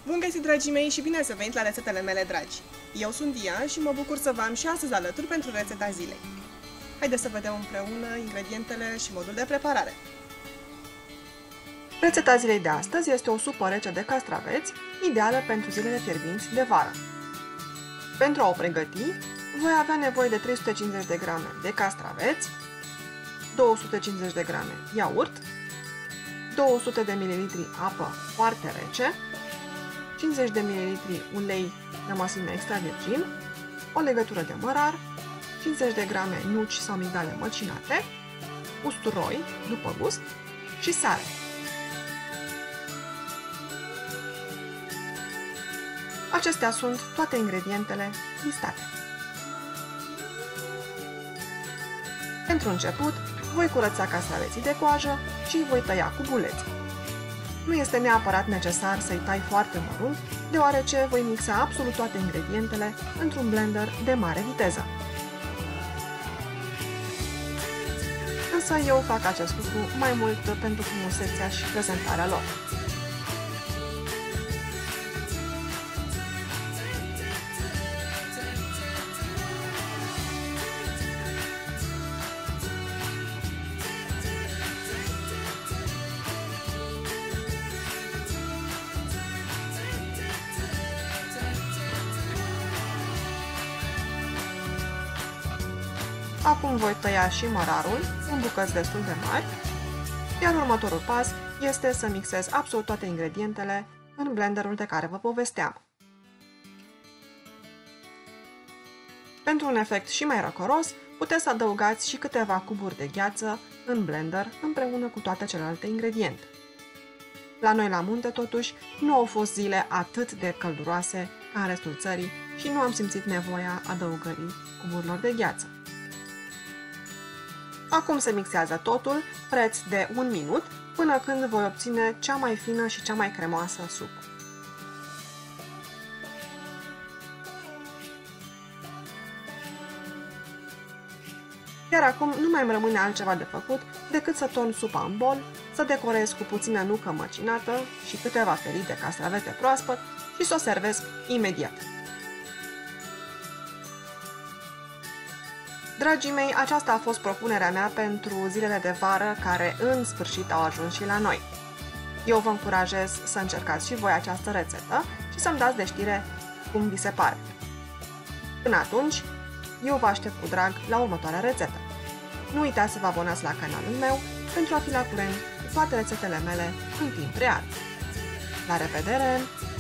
Bun găsit, dragii mei, și bine ați venit la rețetele mele dragi! Eu sunt Dia și mă bucur să vă am și astăzi alături pentru rețeta zilei. Haideți să vedem împreună ingredientele și modul de preparare. Rețeta zilei de astăzi este o supă rece de castraveți, ideală pentru zilele fierbinți de vară. Pentru a o pregăti, voi avea nevoie de 350 de grame de castraveți, 250 de grame iaurt, 200 de ml apă foarte rece, 50 de ml ulei de măsline extra virgin, o legătură de mărar, 50 de grame nuci sau migdale măcinate, usturoi după gust și sare. Acestea sunt toate ingredientele listate. Pentru început, voi curăța castraveții de coajă și îi voi tăia cu buleți. Nu este neapărat necesar să-i tai foarte mărunt, deoarece voi mixa absolut toate ingredientele într-un blender de mare viteză. Însă eu fac acest lucru mai mult pentru frumusețea și prezentarea lor. Acum voi tăia și mărarul în bucăți destul de mari, iar următorul pas este să mixez absolut toate ingredientele în blenderul de care vă povesteam. Pentru un efect și mai răcoros, puteți să adăugați și câteva cuburi de gheață în blender împreună cu toate celelalte ingrediente. La noi la munte, totuși, nu au fost zile atât de călduroase ca în restul țării și nu am simțit nevoia adăugării cuburilor de gheață. Acum se mixează totul, preț de 1 minut, până când voi obține cea mai fină și cea mai cremoasă supă. Iar acum nu mai îmi rămâne altceva de făcut decât să torn supa în bol, să decorez cu puțină nucă măcinată și câteva felii de castravete proaspăt și să o servesc imediat. Dragii mei, aceasta a fost propunerea mea pentru zilele de vară care în sfârșit au ajuns și la noi. Eu vă încurajez să încercați și voi această rețetă și să-mi dați de știre cum vi se pare. Până atunci, eu vă aștept cu drag la următoarea rețetă. Nu uitați să vă abonați la canalul meu pentru a fi la curent cu toate rețetele mele în timp real. La revedere!